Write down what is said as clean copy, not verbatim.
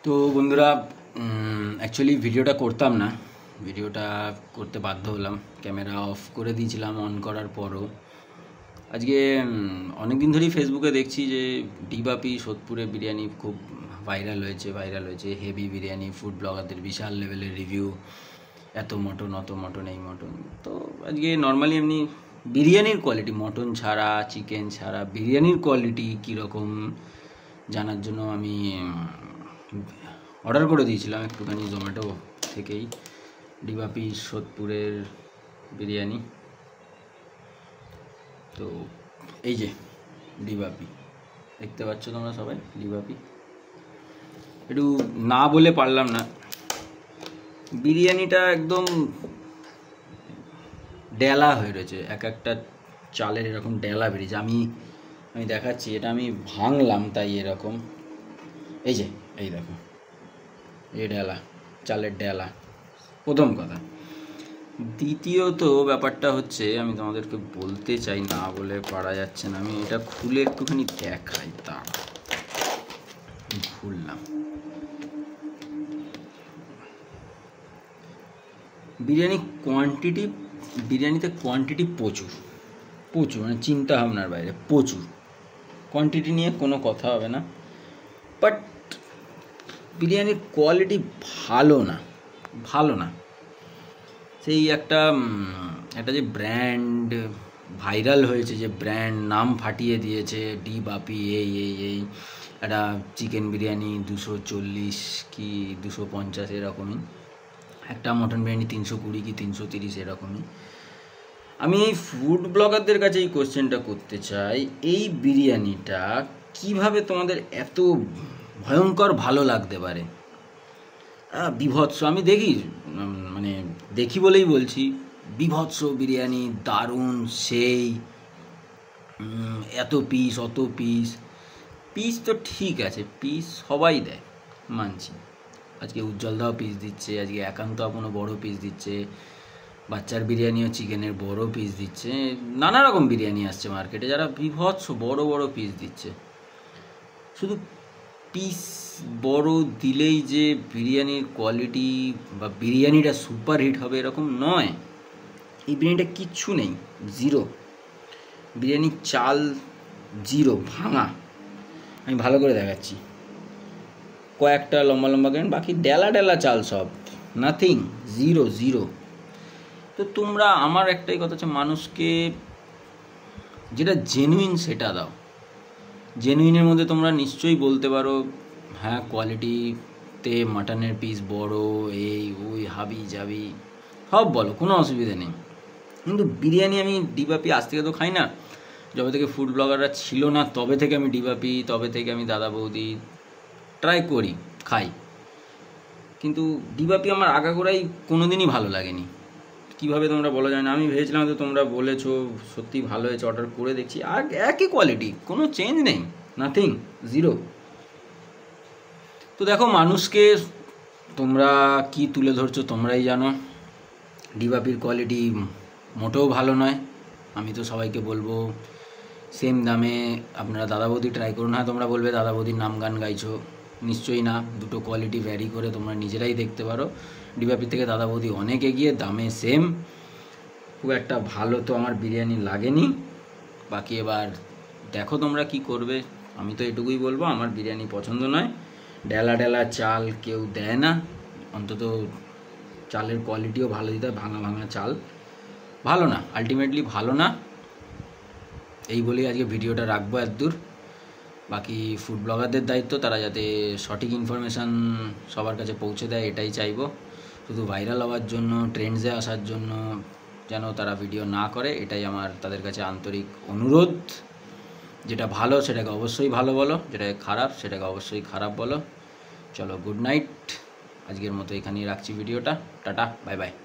তো বন্ধুরা, অ্যাকচুয়ালি ভিডিওটা করতাম না, ভিডিওটা করতে বাধ্য হলাম। ক্যামেরা অফ করে দিয়েছিলাম অন করার পরও। আজকে অনেক দিন ধরেই ফেসবুকে দেখছি যে ডিবাপি সোদপুরে বিরিয়ানি খুব ভাইরাল হয়েছে হেভি বিরিয়ানি, ফুড ব্লগারদের বিশাল লেভেলের রিভিউ, এত মটন অত মটন এই মটন। তো আজকে নর্মালি এমনি বিরিয়ানির কোয়ালিটি, মটন ছাড়া চিকেন ছাড়া বিরিয়ানির কোয়ালিটি কীরকম জানার জন্য আমি অর্ডার করে দিয়েছিলাম একটুখানি জোম্যাটো থেকেই ডিবাপি সোদপুরের বিরিয়ানি। তো এই যে ডিবাপি দেখতে পাচ্ছ তোমরা সবাই, ডিবাপি একটু না বলে পারলাম না। বিরিয়ানিটা একদম ডেলা হয়ে রয়েছে, এক একটা চালের এরকম ডেলা বেরিয়েছে। আমি দেখাচ্ছি, এটা আমি ভাঙলাম তাই এরকম। এই যে এই দেখো, এই ডেলা, চালের ডেলা, প্রথম কথা। দ্বিতীয়ত ব্যাপারটা হচ্ছে, আমি তোমাদেরকে বলতে চাই, না বলে পারা যাচ্ছে না, আমি এটা খুলে একটুখানি দেখাই। তা খুললাম, বিরিয়ানিতে কোয়ান্টিটি প্রচুর, মানে চিন্তা ভাবনার বাইরে প্রচুর। কোয়ান্টিটি নিয়ে কোনো কথা হবে না, বাট বিরিয়ানির কোয়ালিটি ভালো না। সেই একটা যে ব্র্যান্ড ভাইরাল হয়েছে, যে ব্র্যান্ড নাম ফাটিয়ে দিয়েছে ডিবাপি, এই একটা চিকেন বিরিয়ানি 240 কি 250 এরকমই, একটা মটন বিরিয়ানি 320 কি 330 এরকমই। আমি এই ফুড ব্লগারদের কাছে এই কোশ্চেনটা করতে চাই, এই বিরিয়ানিটা কিভাবে তোমাদের এত ভয়ঙ্কর ভালো লাগতে পারে? বিভৎস, আমি দেখি বলেই বলছি, বিভৎস বিরিয়ানি, দারুণ, সেই এত পিস অত পিস তো ঠিক আছে, পিস সবাই দেয়, মানছি। আজকে উজ্জ্বলদাও পিস দিচ্ছে, আজকে একান্ত আপনও বড় পিস দিচ্ছে, বাচ্চার বিরিয়ানিও চিকেনের বড় পিস দিচ্ছে, নানা রকম বিরিয়ানি আসছে মার্কেটে যারা বিভৎস বড় পিস দিচ্ছে। শুধু পিস বড় দিলেই যে বিরিয়ানির কোয়ালিটি বা বিরিয়ানিটা সুপার হিট হবে এরকম নয়। এই বিরিয়ানিটা কিচ্ছু নেই, জিরো। বিরিয়ানির চাল জিরো, ভাঙা। আমি ভালো করে দেখাচ্ছি, কয়েকটা লম্বা কেন, বাকি ডেলা চাল, সব নাথিং, জিরো। তো তোমরা, আমার একটাই কথা হচ্ছে, মানুষকে যেটা জেনুইন সেটা দাও। জেনুইনের মধ্যে তোমরা নিশ্চয়ই বলতে পারো, হ্যাঁ কোয়ালিটিতে মাটনের পিস বড়, এই ওই হাবি যাবি সব বলো, কোনো অসুবিধা নেই। কিন্তু বিরিয়ানি আমি ডিবাপি আজ থেকে তো খাই না, যবে থেকে ফুড ব্লগাররা ছিল না তবে থেকে আমি ডিবাপি, তবে থেকে আমি দাদা বৌদি ট্রাই করি, খাই। কিন্তু ডিবাপি আমার আগাগোড়াই কোনো দিনই ভালো লাগেনি। কীভাবে তোমরা বলা যায় না, আমি ভেবেছিলাম তো তোমরা বলেছো সত্যি ভালো হয়েছে, অর্ডার করে দেখছি, আর একই কোয়ালিটি, কোনো চেঞ্জ নেই, নাথিং, জিরো। তো দেখো, মানুষকে তোমরা কি তুলে ধরছো তোমরাই জানো। ডিবাপির কোয়ালিটি মোটেও ভালো নয়। আমি তো সবাইকে বলবো সেম দামে আপনারা দাদা বৌদি ট্রাই করুন। হ্যাঁ, তোমরা বলবে দাদা বৌদির নাম গান গাইছো, নিশ্চয়ই না, দুটো কোয়ালিটি ভ্যারি করে তোমরা নিজেরাই দেখতে পারো। ডিবাপির থেকে দাদা বৌদি অনেক এগিয়ে, দামে সেম। খুব একটা ভালো তো আমার বিরিয়ানি লাগেনি। বাকি এবার দেখো তোমরা কি করবে। আমি তো এটুকুই বলবো, আমার বিরিয়ানি পছন্দ নয়। ডেলা চাল কেউ দেয় না, অন্তত চালের কোয়ালিটিও ভালো দিতে হয়, ভাঙা চাল ভালো না, আলটিমেটলি ভালো না। এই বলেই আজকে ভিডিওটা রাখবো এতদূর। বাকি ফুড ব্লগারদের দায়িত্ব, তারা যাতে সঠিক ইনফরমেশান সবার কাছে পৌঁছে দেয়, এটাই চাইবো। শুধু ভাইরাল হওয়ার জন্য, ট্রেন্ডসে আসার জন্য যেন তারা ভিডিও না করে, এটাই আমার তাদের কাছে আন্তরিক অনুরোধ। যেটা ভালো সেটাকে অবশ্যই ভালো বলো, যেটা খারাপ সেটাকে অবশ্যই খারাপ বলো। চলো, গুড নাইট। আজকের মতো এখানেই রাখছি ভিডিওটা। Tata, bye by.